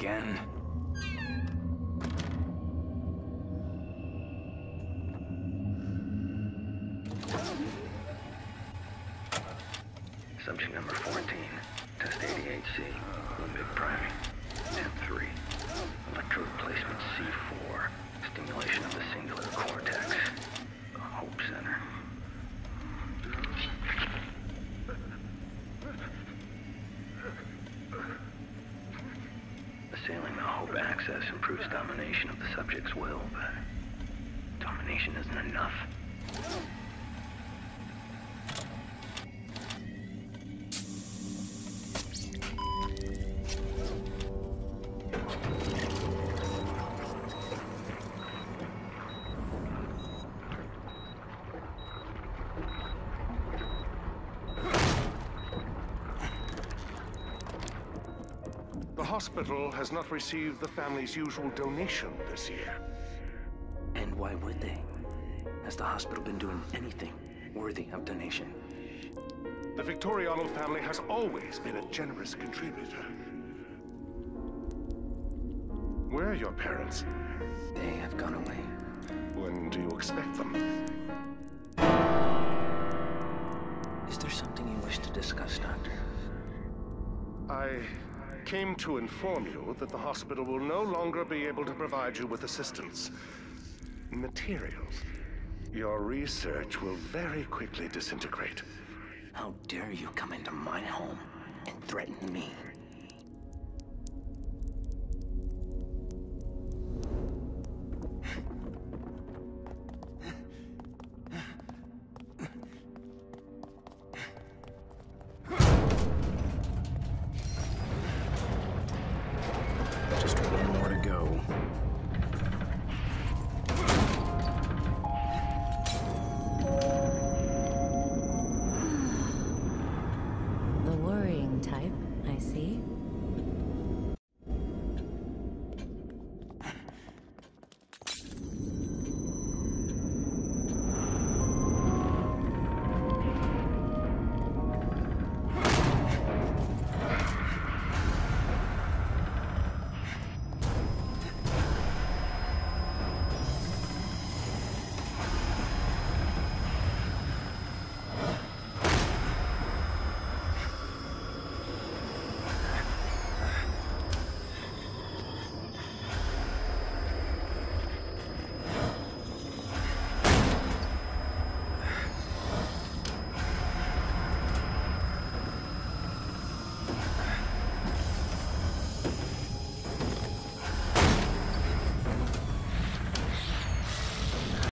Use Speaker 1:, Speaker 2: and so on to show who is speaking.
Speaker 1: again.
Speaker 2: Subject number 14, test 88C, limbic priming. Temp 3, electrode placement C4, stimulation of the singular cortex, the Hope Center. Assailing the Hope axis improves domination of the subject's will, but domination isn't enough.
Speaker 3: The hospital has not received the family's usual donation this year.
Speaker 1: And why would they? Has the hospital been doing anything worthy of donation?
Speaker 3: The Victoriano family has always been a generous contributor. Where are your parents?
Speaker 1: They have gone away.
Speaker 3: When do you expect them?
Speaker 1: Is there something you wish to discuss, Doctor?
Speaker 3: I came to inform you that the hospital will no longer be able to provide you with assistance. Materials. Your research will very quickly disintegrate.
Speaker 1: How dare you come into my home and threaten me? Just one more to go.
Speaker 4: The worrying type, I see.